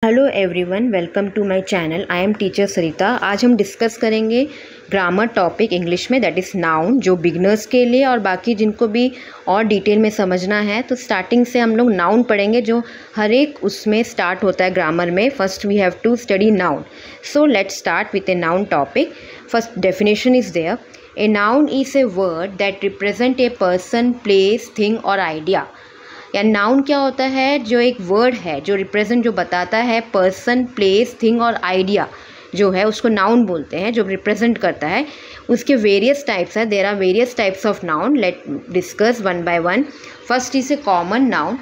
Hello everyone, welcome to my channel. I am teacher Sarita. आज हम discuss करेंगे grammar topic English में, that is noun, जो beginners के लिए और बाकी जिनको भी और डिटेल में समझना है। तो स्टार्टिंग से हम लोग नाउन पढ़ेंगे, जो हर एक उसमें स्टार्ट होता है ग्रामर में। First we have to study noun. So let's start with a noun topic. First definition is there, a noun is a word that represent a person, place, thing और idea. या noun क्या होता है? जो एक word है जो represent, जो बताता है पर्सन, प्लेस, थिंग और आइडिया जो है, उसको नाउन बोलते हैं, जो रिप्रेजेंट करता है। उसके वेरियस टाइप्स है, there are various types of noun. Let discuss one by one. First is a common noun.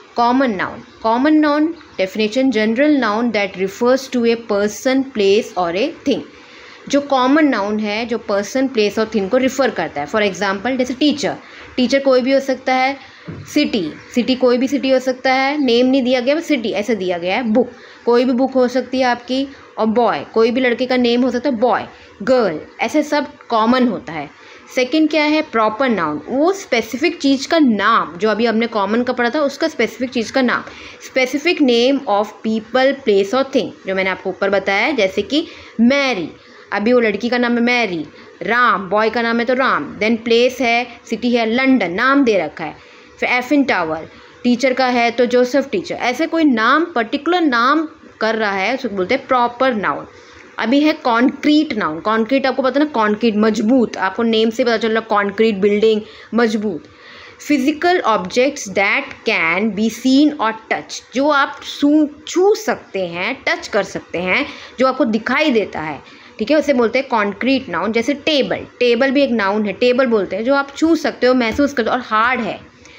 Common noun definition, general noun that refers to a person, place और a thing. जो common noun है जो person, place और thing को refer करता है। For example जैसे teacher कोई भी हो सकता है। सिटी कोई भी सिटी हो सकता है, नेम नहीं दिया गया, बस सिटी ऐसे दिया गया है। बुक कोई भी बुक हो सकती है आपकी। और बॉय कोई भी लड़के का नेम हो सकता है, बॉय, गर्ल, ऐसे सब कॉमन होता है। सेकंड क्या है? Proper noun. वो स्पेसिफिक चीज़ का नाम, जो अभी हमने कॉमन का पढ़ा था, उसका स्पेसिफिक चीज़ का नाम, specific name of people, place और थिंग, जो मैंने आपको ऊपर बताया है। जैसे कि मैरी, अभी वो लड़की का नाम है मैरी। राम, बॉय का नाम है तो राम। देन प्लेस है, सिटी है लंदन, नाम दे रखा है। फिर एफिन टावर, टीचर का है तो जोसेफ टीचर। ऐसे कोई नाम, पर्टिकुलर नाम कर रहा है, उसको बोलते हैं प्रॉपर नाउन। अभी है कॉन्क्रीट नाउन। कॉन्क्रीट आपको पता है ना, कॉन्क्रीट मजबूत, आपको नेम से पता चल रहा है, कॉन्क्रीट बिल्डिंग मजबूत। Physical objects that can be seen और टच, जो आप छू सकते हैं, टच कर सकते हैं, जो आपको दिखाई देता है, ठीक है, उसे बोलते हैं कॉन्क्रीट नाउन। जैसे टेबल भी एक नाउन है, टेबल बोलते हैं, जो आप छू सकते हो, महसूस करते हो। और हार्ड है,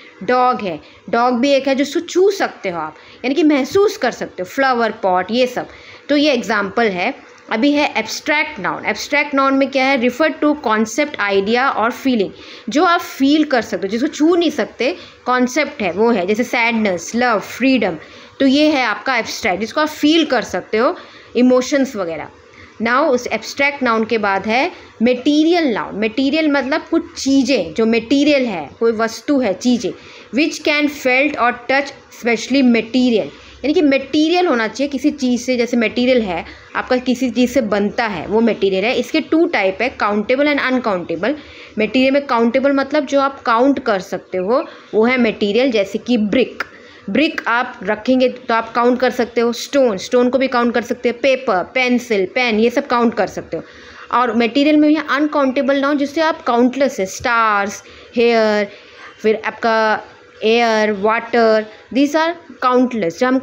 डॉग भी एक है जो छू सकते हो आप, यानी कि महसूस कर सकते हो। फ्लावर पॉट, ये सब, तो ये एग्जाम्पल है। अभी है एब्स्ट्रैक्ट नाउन। एब्स्ट्रैक्ट नाउन में क्या है? रिफर टू कॉन्सेप्ट, आइडिया और फीलिंग, जो आप फील कर सकते हो, जिसको छू नहीं सकते, कॉन्सेप्ट है वो है। जैसे सैडनेस, लव, फ्रीडम, तो ये है आपका एब्स्ट्रैक्ट, जिसको आप फील कर सकते हो, इमोशंस वगैरह। नाउ उस एब्स्ट्रैक्ट नाउन के बाद है मटेरियल नाउन। मटेरियल मतलब कुछ चीज़ें, जो मटेरियल है, कोई वस्तु है, चीज़ें, विच कैन फेल्ट और टच, स्पेशली मटेरियल, यानी कि मटेरियल होना चाहिए किसी चीज़ से। जैसे मटेरियल है आपका, किसी चीज़ से बनता है, वो मटेरियल है। इसके टू टाइप है, काउंटेबल एंड अनकाउंटेबल। मटेरियल में काउंटेबल मतलब जो आप काउंट कर सकते हो, वो है मटेरियल। जैसे कि ब्रिक आप रखेंगे तो आप काउंट कर सकते हो। स्टोन को भी काउंट कर सकते हो। पेपर, पेंसिल, पेन, ये सब काउंट कर सकते हो। और मटेरियल में यहाँ अनकाउंटेबल नाउन, जिससे आप काउंटलेस है, स्टार्स, हेयर, फिर आपका air, water, these are countless, जो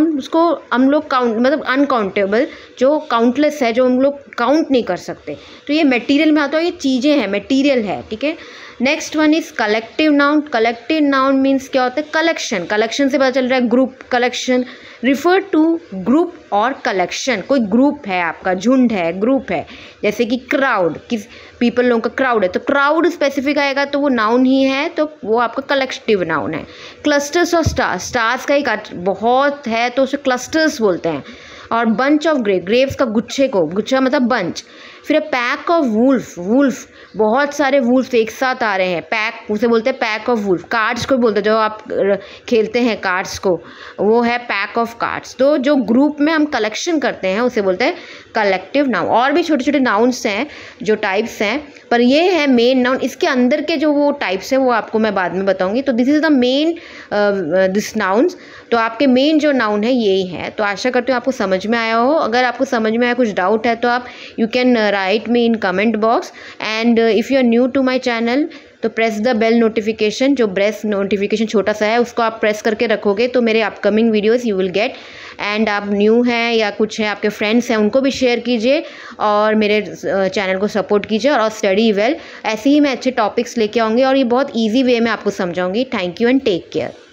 हम लोग काउंट मतलब अनकाउंटेबल, जो काउंटलेस है, जो हम लोग काउंट नहीं कर सकते, तो ये मटेरियल में आता है। ये चीज़ें हैं, मटेरियल है, ठीक है। Next one is collective noun. Collective noun means क्या होता है? कलेक्शन से पता चल रहा है group, collection, refer to group और कलेक्शन। कोई ग्रुप है आपका, झुंड है, ग्रुप है। जैसे कि क्राउड, किस पीपल, लोगों का क्राउड है, तो क्राउड स्पेसिफिक आएगा तो वो नाउन ही है, तो वो आपका कलेक्टिव नाउन है। क्लस्टर्स और स्टार्स का एक बहुत है तो उसे क्लस्टर्स बोलते हैं। और बंच ऑफ ग्रेव्स का गुच्छा मतलब बंच। फिर पैक ऑफ वुल्फ, बहुत सारे वुल्फ एक साथ आ रहे हैं, पैक, उसे बोलते हैं पैक ऑफ वुल्फ। कार्ड्स को बोलते हैं, जो आप खेलते हैं कार्ड्स को, वो है पैक ऑफ कार्ड्स। तो जो ग्रुप में हम कलेक्शन करते हैं, उसे बोलते हैं कलेक्टिव नाउन। और भी छोटे छोटे नाउन्स हैं, जो टाइप्स हैं, पर ये है मेन नाउन। इसके अंदर के जो वो टाइप्स हैं, वो आपको मैं बाद में बताऊंगी। तो this is the main this nouns. तो आपके मेन जो नाउन है यही है। तो आशा करती हूँ आपको समझ में आया हो। अगर आपको समझ में आया, कुछ डाउट है, तो आप you can write me in comment box. And if you are new to my channel, तो प्रेस द बेल नोटिफिकेशन, जो बेल नोटिफिकेशन छोटा सा है, उसको आप प्रेस करके रखोगे तो मेरे upcoming videos you will get. And आप न्यू हैं या कुछ है, आपके फ्रेंड्स हैं, उनको भी शेयर कीजिए और मेरे चैनल को सपोर्ट कीजिए। और स्टडी वेल, ऐसे ही मैं अच्छे टॉपिक्स लेके आऊँगी और ये बहुत ईजी वे में आपको समझाऊँगी। Thank you and take care.